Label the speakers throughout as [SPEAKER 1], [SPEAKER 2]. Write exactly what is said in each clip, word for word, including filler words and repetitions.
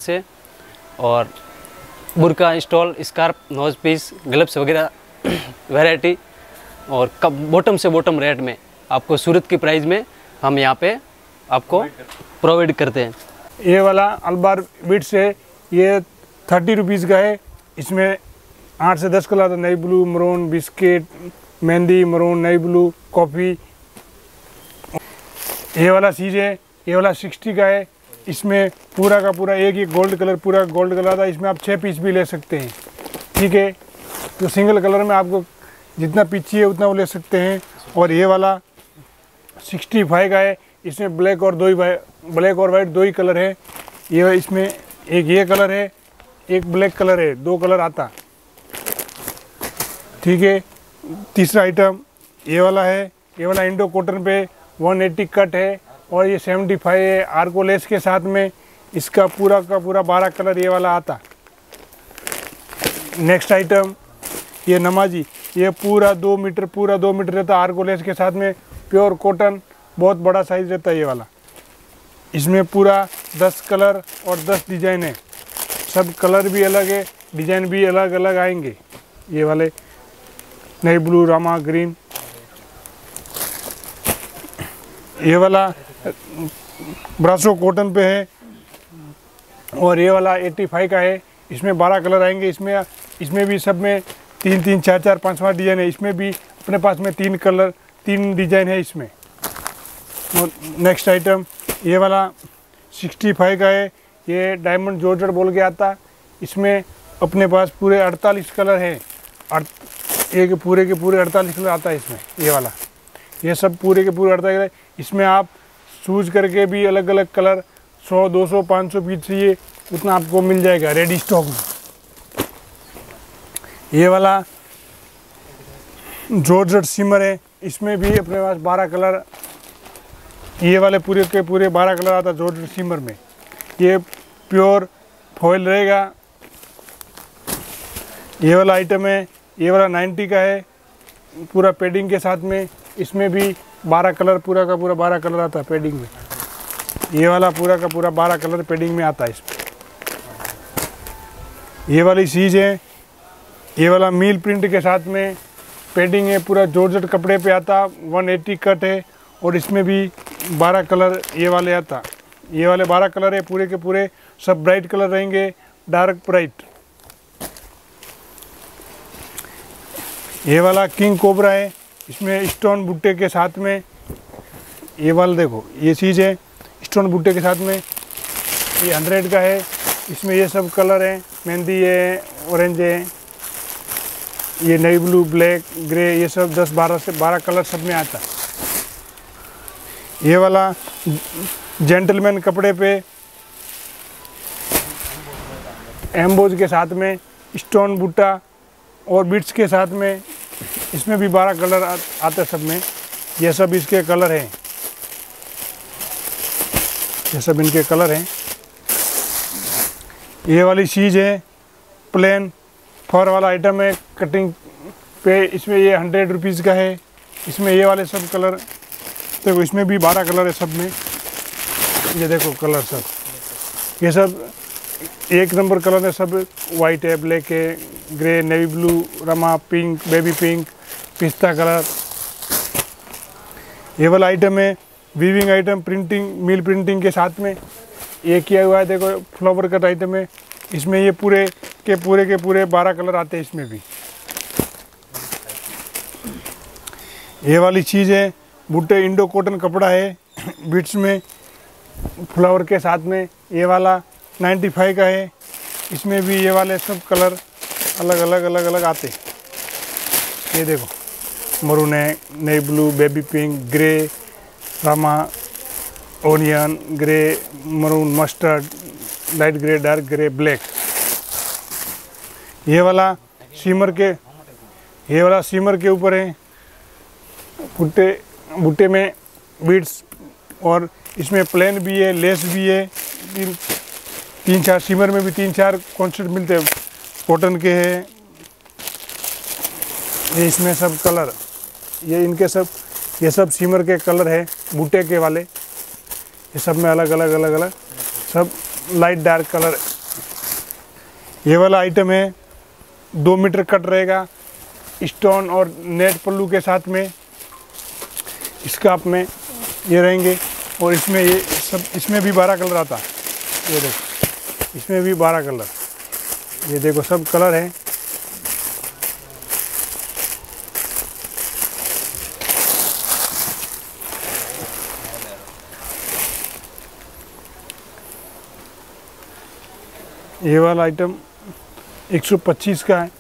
[SPEAKER 1] से। और बुर्का, stole, scarf, nose piece, gloves वगैरह वैरायटी और कब बॉटम से बॉटम रेट में आपको सूरत की प्राइस में हम यहाँ पे आपको प्रोवाइड करते हैं।
[SPEAKER 2] ये वाला अलबार बीट्स है, ये थर्टी रुपीज़ का है। इसमें आठ से दस कलर, नई blue, maroon, biscuit, mehndi, maroon, नई ब्लू, कॉफ़ी। ये वाला चीज़ है, ये वाला सिक्सटी का है। इसमें पूरा का पूरा एक ही गोल्ड कलर, पूरा गोल्ड कलर था। इसमें आप छः पीस भी ले सकते हैं, ठीक है। तो सिंगल कलर में आपको जितना पीस चाहिए उतना वो ले सकते हैं। और ये वाला सिक्सटी फाइव का है। इसमें ब्लैक और दो ही ब्लैक और वाइट दो ही कलर है। ये इसमें एक ये कलर है, एक ब्लैक कलर है, दो कलर आता, ठीक है। तीसरा आइटम ये वाला है। ये वाला इंडो कॉटन पे वन एटी कट है और ये सेवेंटी फाइव है आर्को लेस के साथ में। इसका पूरा का पूरा बारह कलर ये वाला आता। नेक्स्ट आइटम ये नमाजी, ये पूरा दो मीटर पूरा दो मीटर रहता आर्को लेस के साथ में, प्योर कॉटन, बहुत बड़ा साइज रहता है ये वाला। इसमें पूरा दस कलर और दस डिजाइन है। सब कलर भी अलग है, डिजाइन भी अलग अलग आएंगे। ये वाले नई ब्लू, रामा ग्रीन। ये वाला ब्रासो कॉटन पे है और ये वाला पचासी का है। इसमें बारह कलर आएंगे। इसमें इसमें भी सब में तीन तीन चार चार पाँच पाँच डिजाइन है। इसमें भी अपने पास में तीन कलर तीन डिजाइन है इसमें। और नेक्स्ट आइटम ये वाला पैंसठ का है। ये डायमंड जॉर्जेट बोल के आता। इसमें अपने पास पूरे अड़तालीस कलर है। एक पूरे के पूरे अड़तालीस कलर आता है इसमें। ये वाला ये सब पूरे के पूरे अड़तालीस कलर। इसमें आप चूज करके भी अलग अलग कलर सौ, दो सौ, पाँच सौ पीस चाहिए उतना आपको मिल जाएगा रेडी स्टॉक में। ये वाला जॉर्जेट सिमर है। इसमें भी अपने पास बारह कलर, ये वाले पूरे के पूरे बारह कलर आता है जॉर्जेट सिमर में। ये प्योर फॉयल रहेगा। ये वाला आइटम है, ये वाला नब्बे का है, पूरा पैडिंग के साथ में। इसमें भी बारह कलर, पूरा का पूरा बारह कलर आता है पैडिंग में। ये वाला पूरा का पूरा बारह कलर पैडिंग में आता है इसमें। ये वाली चीज़ है, ये वाला मील प्रिंट के साथ में पैडिंग है, पूरा जॉर्जेट कपड़े पे आता, एक सौ अस्सी कट है और इसमें भी बारह कलर ये वाले आता। ये वाले बारह कलर है पूरे के पूरे, सब ब्राइट कलर रहेंगे, डार्क ब्राइट। ये वाला किंग कोबरा है। इसमें स्टोन बुट्टे के साथ में, ये वाला देखो ये चीज़ है स्टोन बुट्टे के साथ में। ये हंड्रेड का है। इसमें ये सब कलर हैं, मेहंदी है, ऑरेंज है, ये नई ब्लू, ब्लैक, ग्रे, ये सब दस बारह से बारह कलर सब में आता। ये वाला जेंटलमैन कपड़े पे एम्बोज के साथ में स्टोन बूटा और बीट्स के साथ में, इसमें भी बारह कलर आ, आते सब में। ये सब इसके कलर हैं, ये सब इनके कलर हैं। ये वाली चीज़ है प्लेन फर वाला आइटम है कटिंग पे। इसमें ये हंड्रेड रुपीज़ का है। इसमें ये वाले सब कलर देखो, इसमें भी बारह कलर है सब में। ये देखो कलर सब, ये सब एक नंबर कलर है सब। वाइट है, ब्लैक है, ग्रे, नेवी ब्लू, रमा, pink, baby pink, pista colour. ये वाला आइटम है weaving item, printing, mill printing के साथ में ये किया हुआ है। देखो फ्लावर कट आइटम है। इसमें ये पूरे के पूरे के पूरे बारह कलर आते हैं इसमें भी। ये वाली चीज़ है बूटे, इंडो कॉटन कपड़ा है बीट्स में फ्लावर के साथ में। ये वाला पचानवे का है। इसमें भी ये वाले सब कलर अलग अलग अलग अलग आते। ये देखो मरून है, नई ब्लू, बेबी पिंक, ग्रे, रामा, onion, grey, maroon, mustard, light grey, dark grey, black. ये वाला सीमर के ये वाला सीमर के ऊपर है बूटे बूटे में बीड्स, और इसमें प्लेन भी है, लेस भी है। तीन तीन चार सीमर में भी तीन चार कॉन्सेप्ट मिलते हैं। कॉटन के है ये, इसमें सब कलर, ये इनके सब ये सब सीमर के कलर है बूटे के वाले। ये सब में अलग अलग अलग अलग सब लाइट डार्क कलर ये वाला आइटम है, दो मीटर कट रहेगा स्टोन और नेट पल्लू के साथ में, स्कार्फ में ये रहेंगे। और इसमें ये सब, इसमें भी बारह कलर आता है। ये देखो इसमें भी बारह कलर, ये देखो सब कलर है। ये वाला आइटम एक सौ पच्चीस का है,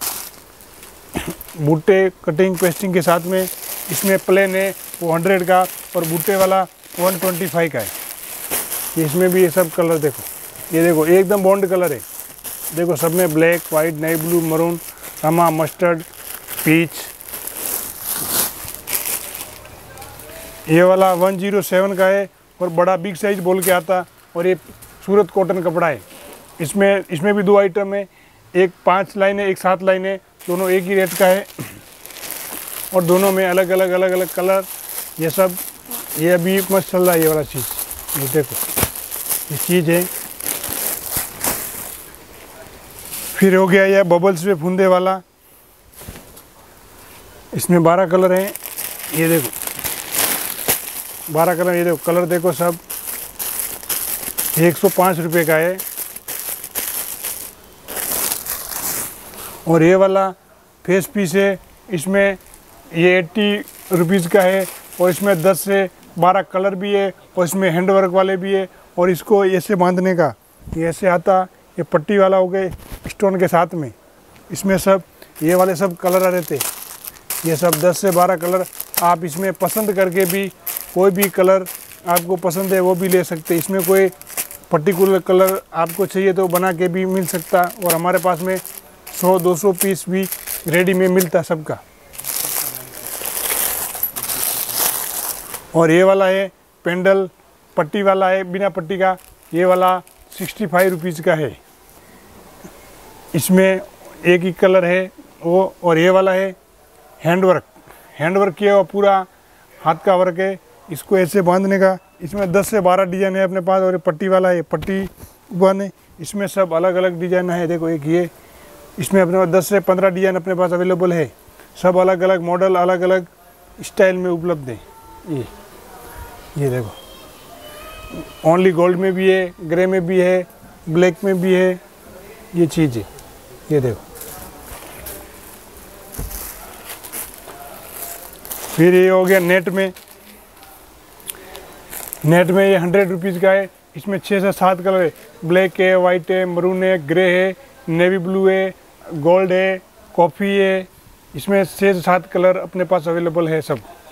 [SPEAKER 2] बूटे कटिंग पेस्टिंग के साथ में। इसमें प्लेन है वो सौ का और बूटे वाला एक सौ पच्चीस का है। इसमें भी ये सब कलर देखो, ये देखो एकदम बॉन्ड कलर है। देखो सब में black, white, navy blue, maroon, रामा, मस्टर्ड, पीच। ये वाला एक सौ सात का है और बड़ा बिग साइज बोल के आता, और ये सूरत कॉटन कपड़ा है। इसमें इसमें भी दो आइटम है, एक पाँच लाइन है, एक सात लाइन है, दोनों एक ही रेट का है और दोनों में अलग अलग अलग अलग कलर। ये सब ये अभी मस्त चल रहा है ये वाला चीज़। ये देखो ये चीज़ है। फिर हो गया यह बबल्स पे फूंदे वाला, इसमें बारह कलर हैं। ये देखो बारह कलर, ये देखो कलर देखो सब। एक सौ पाँच रुपये का है। और ये वाला फेस पीस है, इसमें ये अस्सी रुपीज़ का है और इसमें दस से बारह कलर भी है और इसमें हैंड वर्क वाले भी है। और इसको ऐसे बांधने का ये ऐसे आता, ये पट्टी वाला हो गए स्टोन के साथ में। इसमें सब ये वाले सब कलर आ रहे थे, ये सब दस से बारह कलर। आप इसमें पसंद करके भी कोई भी कलर आपको पसंद है वो भी ले सकते। इसमें कोई पर्टिकुलर कलर आपको चाहिए तो बना के भी मिल सकता। और हमारे पास में सौ दो सौ पीस भी रेडी में मिलता सबका। और ये वाला है पेंडल, पट्टी वाला है बिना पट्टी का, ये वाला सिक्सटी फाइव रुपीज़ का है। इसमें एक ही कलर है वो। और ये वाला है हैंड वर्क, हैंड वर्क किया हुआ पूरा हाथ का वर्क है। इसको ऐसे बांधने का, इसमें दस से बारह डिज़ाइन है अपने पास। और ये पट्टी वाला है, पट्टी बने, इसमें सब अलग अलग डिज़ाइन है। देखो एक ये, इसमें अपने पास दस से पंद्रह डिज़ाइन अपने पास अवेलेबल है। सब अलग अलग मॉडल, अलग अलग स्टाइल में उपलब्ध है। ये ये देखो ओनली गोल्ड में भी है, ग्रे में भी है, ब्लैक में भी है, ये चीज़ है। ये देखो फिर ये हो गया नेट में। नेट में ये हंड्रेड रुपीज़ का है। इसमें छः से सात कलर है, ब्लैक है, वाइट है, मरून है, ग्रे है, नेवी ब्लू है, गोल्ड है, कॉफ़ी है। इसमें छः से सात कलर अपने पास अवेलेबल है सब।